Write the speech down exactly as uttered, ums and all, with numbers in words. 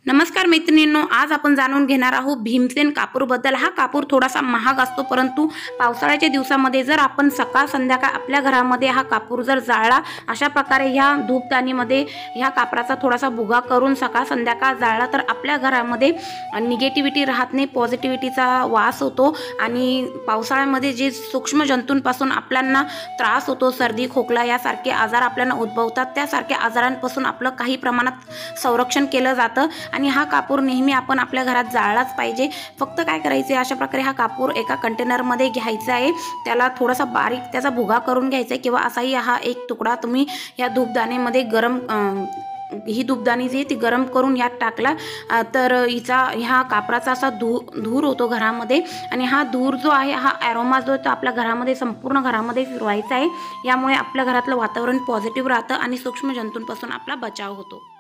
नमस्कार मैत्रिणींनो, आज आपण जाणून घेणार आहोत भीमसेन कापूरबद्दल। हा कापूर थोडासा महाग असतो, परंतु पावसाळ्याच्या दिवसामध्ये जर आपण सकाळ संध्याकाळ आपल्या घरामध्ये हा कापूर जर जाळला, अशा प्रकारे ह्या धूपदाणीमध्ये ह्या कापराचा थोडासा भुगा करून सकाळ संध्याकाळ जाळला तर आपल्या घरामध्ये निगेटिव्हिटी राहत नाही, पॉझिटिव्हिटीचा वास होतो आणि पावसाळ्यामध्ये जे सूक्ष्म जंतूंपासून आपल्याला त्रास होतो, सर्दी खोकला यासारखे आजार आपल्याला उद्भवतात, त्यासारख्या आजारांपासून आपलं काही प्रमाणात संरक्षण केलं जातं। आणि हा कापूर नेहमी आपण आपल्या घरात जाळलाच पाहिजे। फक्त काय करायचे, अशा प्रकारे हा कापूर एका कंटेनरमध्ये घ्यायचा आहे, त्याला थोडासा बारीक त्याचा भुगा करून घ्यायचा आहे किंवा असाही हा एक तुकडा तुम्ही या धूपदाणीमध्ये गरम ही धूपदाणी जी ती गरम करून यात टाकला तर हिचा ह्या कापराचा असा धू धूर होतो घरामध्ये आणि हा धूर जो आहे, हा ॲरोमा जो तो आपल्या घरामध्ये संपूर्ण घरामध्ये फिरवायचा आहे। यामुळे आपल्या घरातलं वातावरण पॉझिटिव्ह राहतं आणि सूक्ष्म जंतूंपासून आपला बचाव होतो।